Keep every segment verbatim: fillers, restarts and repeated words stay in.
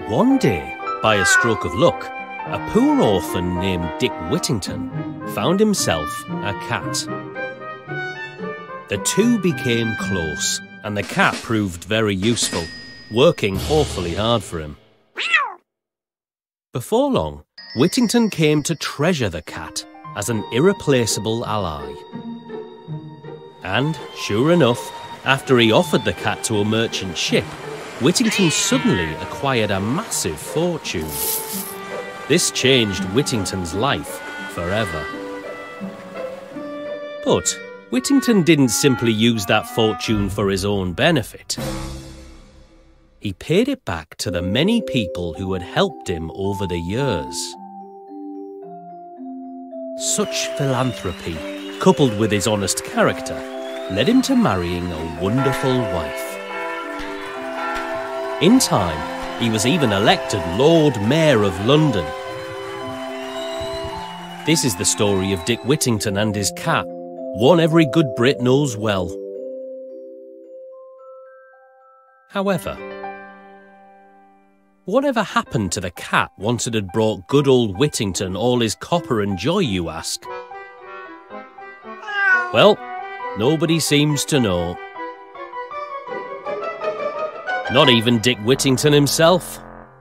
One day, by a stroke of luck, a poor orphan named Dick Whittington found himself a cat. The two became close, and the cat proved very useful, working awfully hard for him. Before long, Whittington came to treasure the cat as an irreplaceable ally. And, sure enough, after he offered the cat to a merchant ship, Whittington suddenly acquired a massive fortune. This changed Whittington's life forever. But Whittington didn't simply use that fortune for his own benefit. He paid it back to the many people who had helped him over the years. Such philanthropy, coupled with his honest character, led him to marrying a wonderful wife. In time, he was even elected Lord Mayor of London. This is the story of Dick Whittington and his cat, one every good Brit knows well. However, whatever happened to the cat once it had brought good old Whittington all his copper and joy, you ask? Well, nobody seems to know. Not even Dick Whittington himself.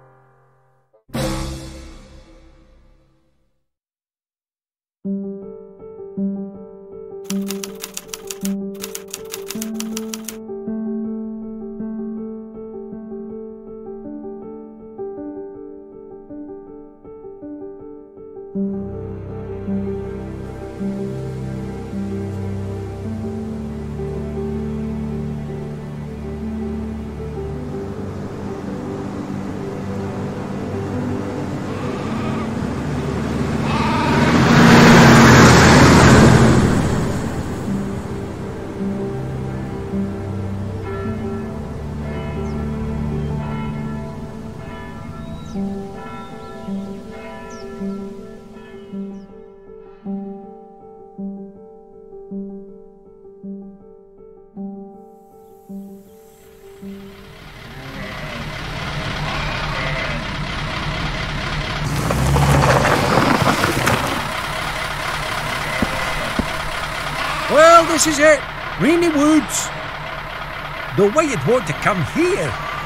Well, this is it. Rainy Woods. Though why you'd want to come here?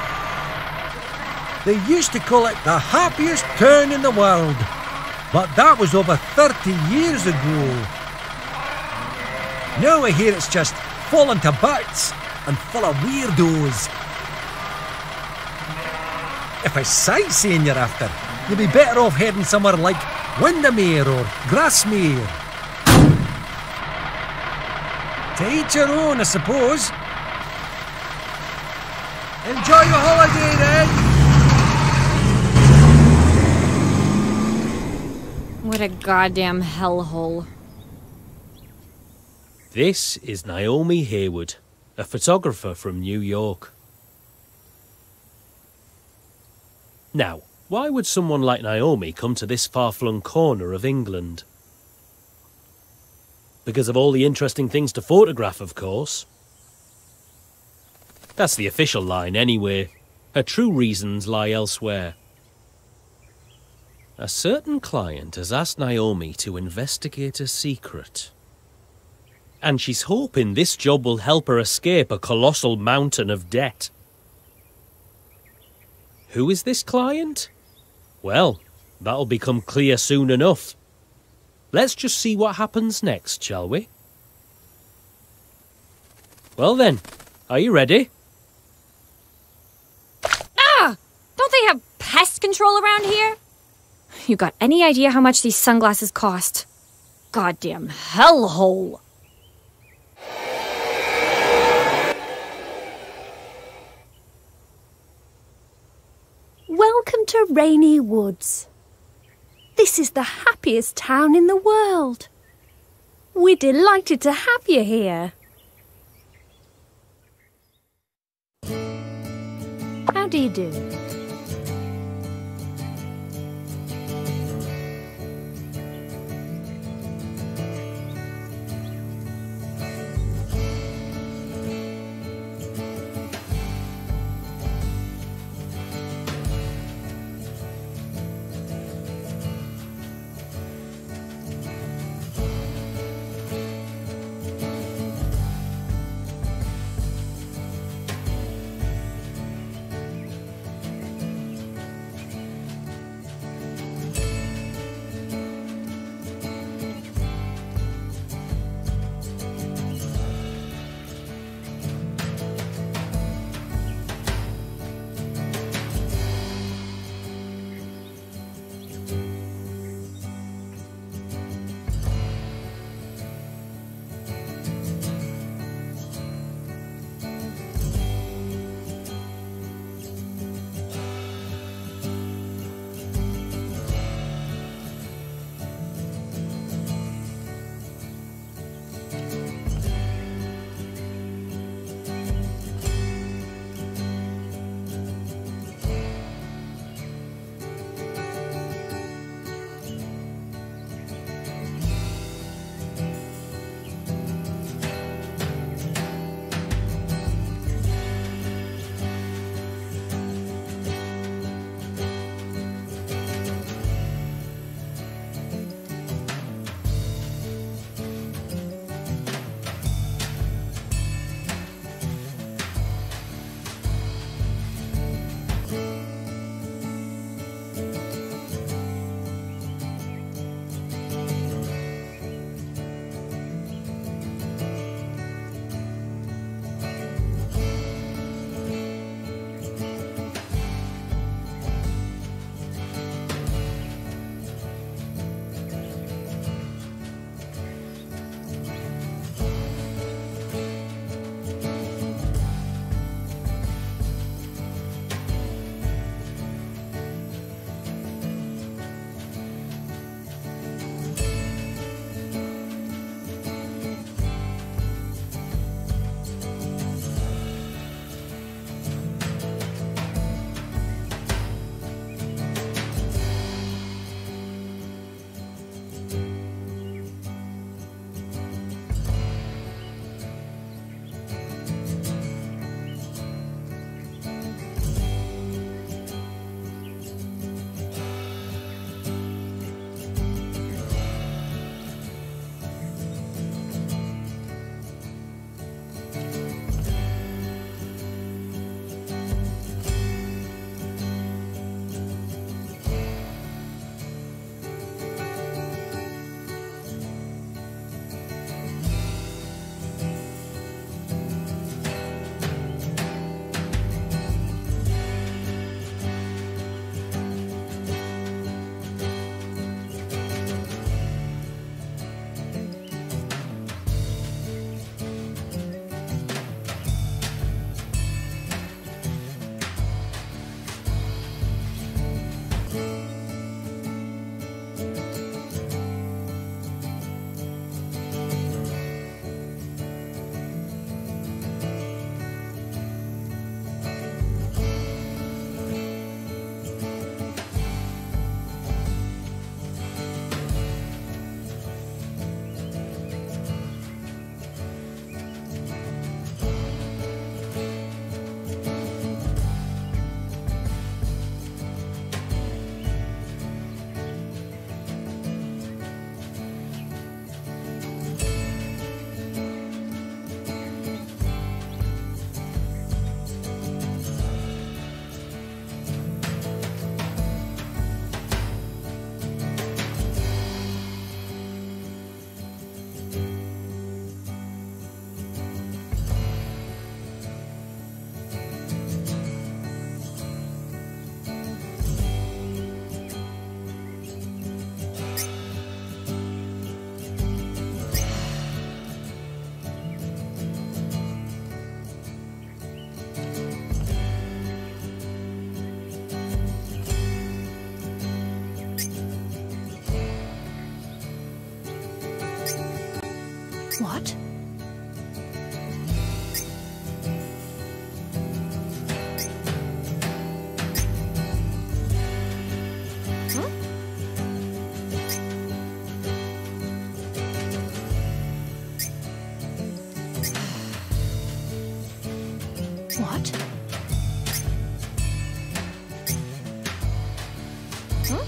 They used to call it the happiest town in the world, but that was over thirty years ago. Now I hear it's just fallen to bits and full of weirdos. If it's sightseeing you're after, you'd be better off heading somewhere like Windermere or Grasmere. To each your own, I suppose. Enjoy your holiday, then. What a goddamn hellhole. This is Naomi Hayward, a photographer from New York. Now, why would someone like Naomi come to this far-flung corner of England? Because of all the interesting things to photograph, of course. That's the official line anyway. Her true reasons lie elsewhere. A certain client has asked Naomi to investigate a secret. And she's hoping this job will help her escape a colossal mountain of debt. Who is this client? Well, that'll become clear soon enough. Let's just see what happens next, shall we? Well then, are you ready? Ah! Don't they have pest control around here? You got any idea how much these sunglasses cost? Goddamn hellhole! Welcome to Rainy Woods. This is the happiest town in the world. We're delighted to have you here. How do you do? What? Huh? What? Huh?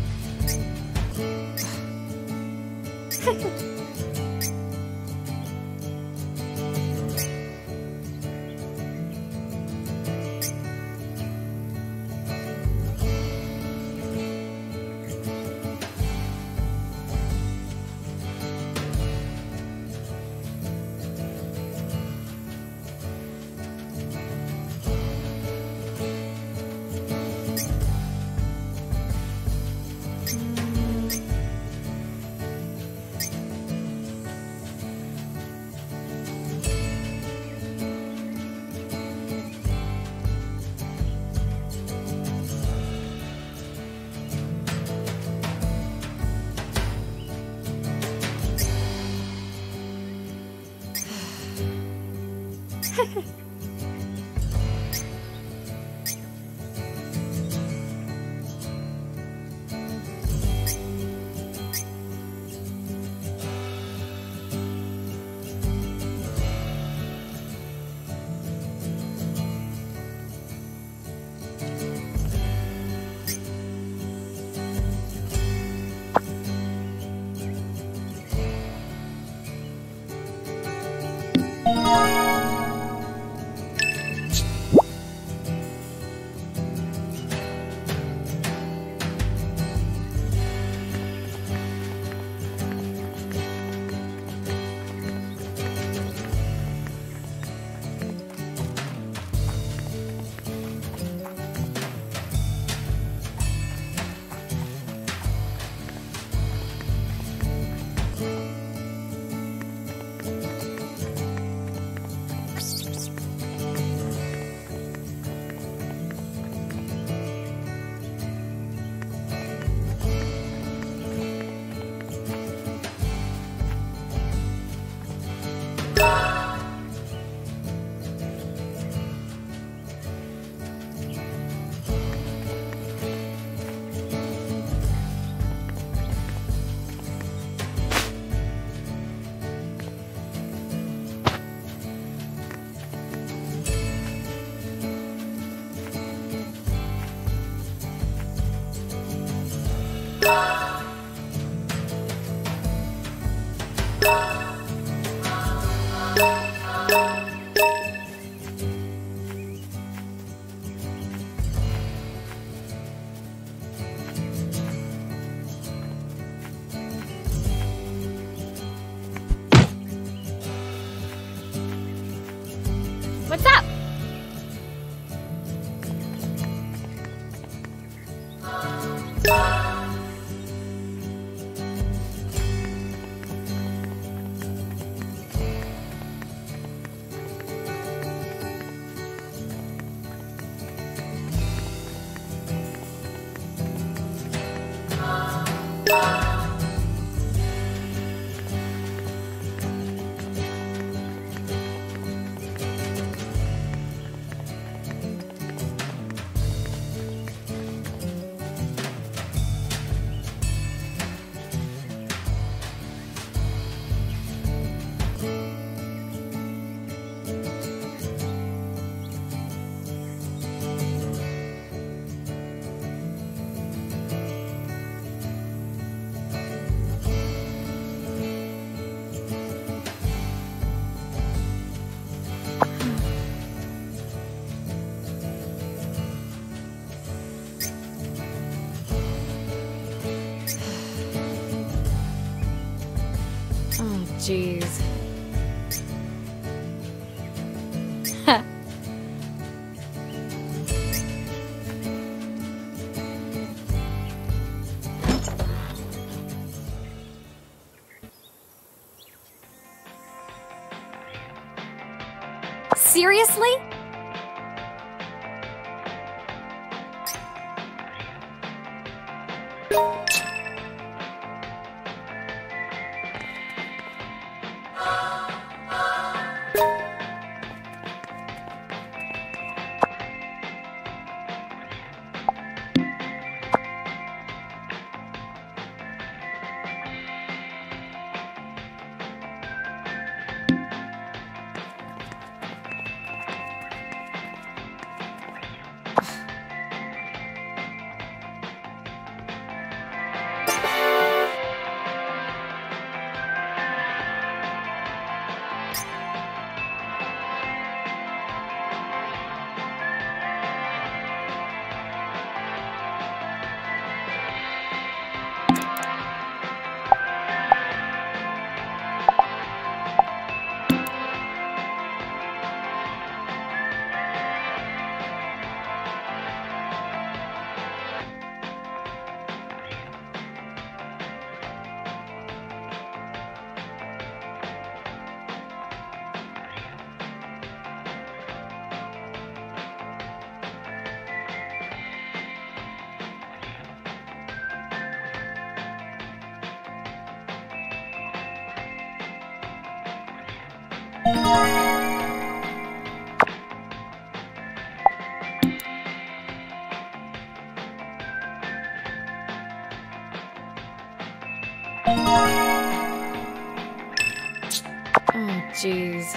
What's up? Jeez. Seriously? Oh, jeez.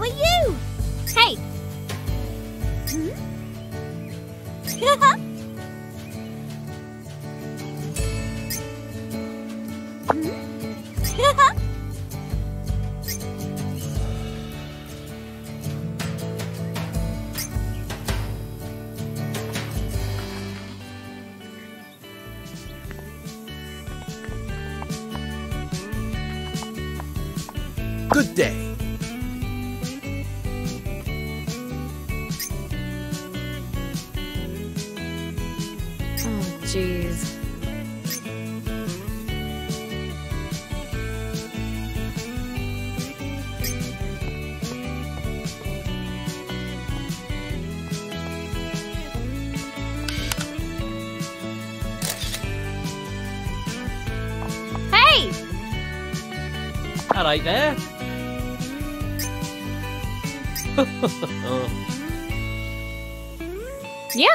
you? Hey! Hmm? Good day. Oh, jeez. Hey! All right there. Yeah.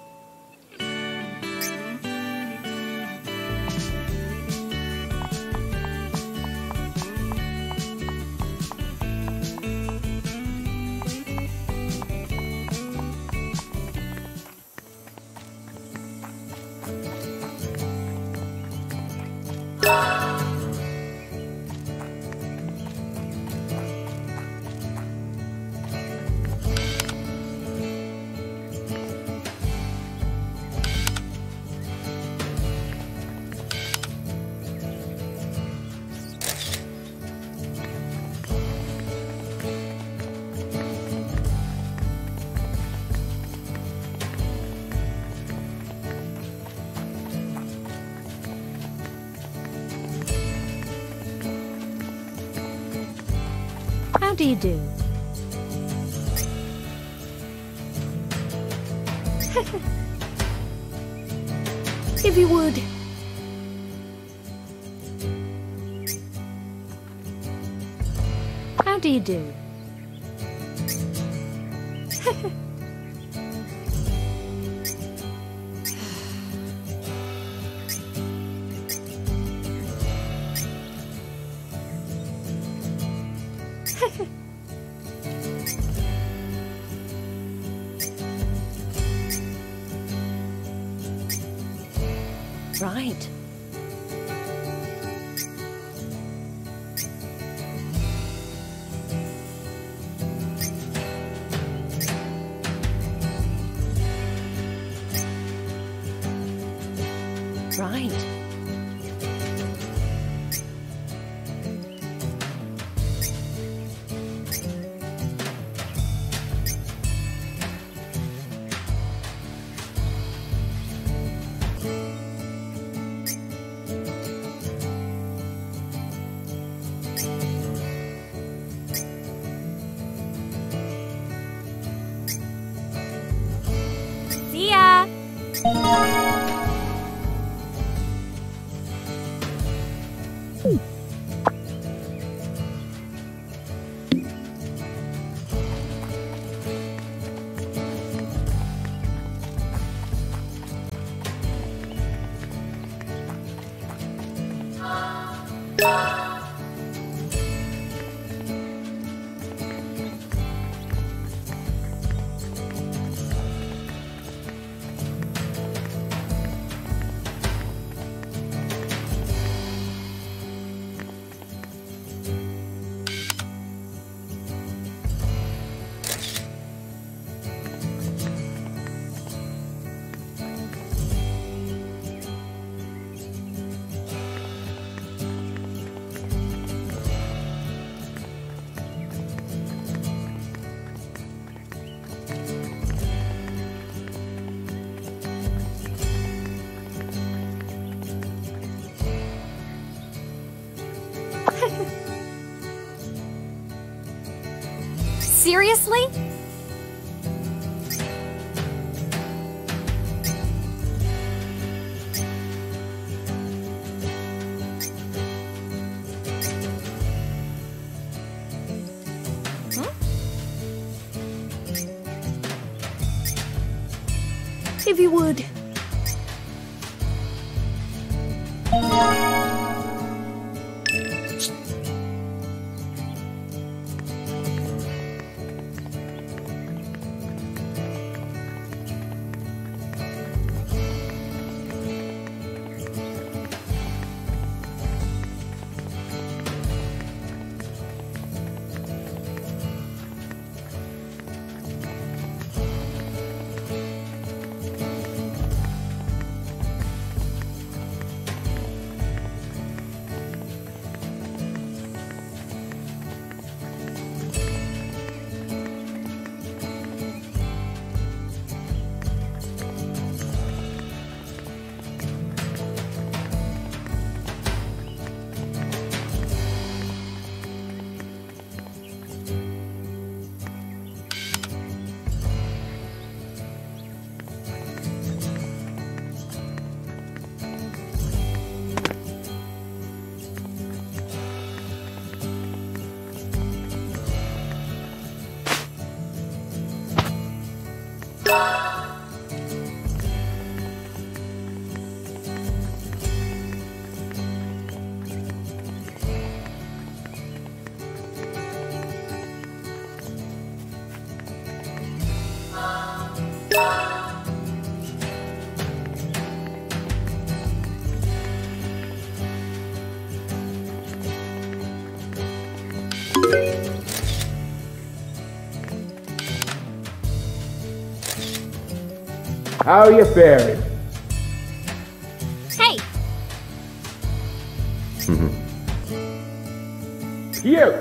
How do you do? If you would. How do you do? Right. Right. See ya! Seriously? Huh? If you would. How are you faring? Hey! You!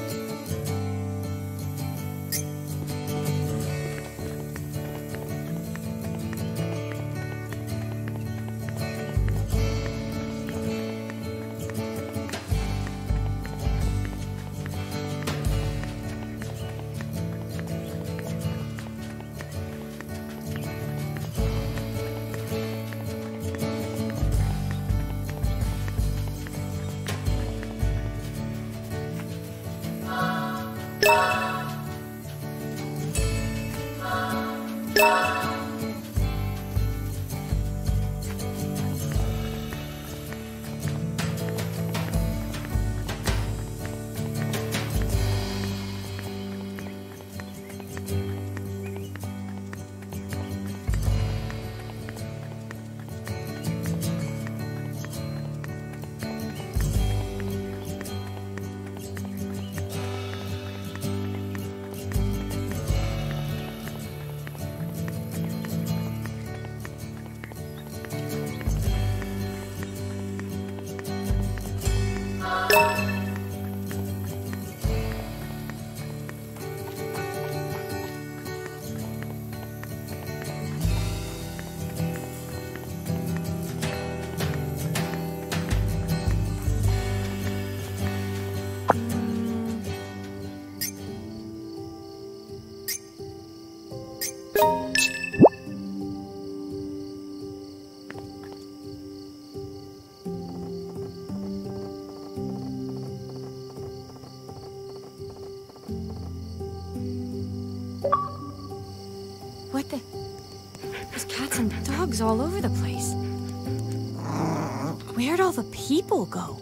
What the? There's cats and dogs all over the place. Where'd all the people go?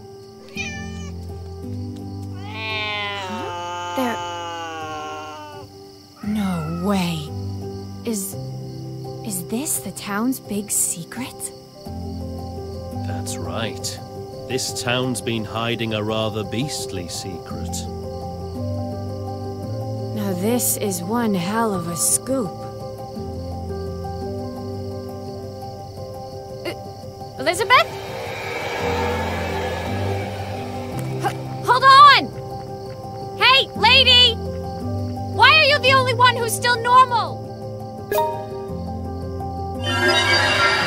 There... No way. Is... Is this the town's big secret? That's right. This town's been hiding a rather beastly secret. Now this is one hell of a scoop. Uh, Elizabeth? H- hold on! Hey, lady! Why are you the only one who's still normal?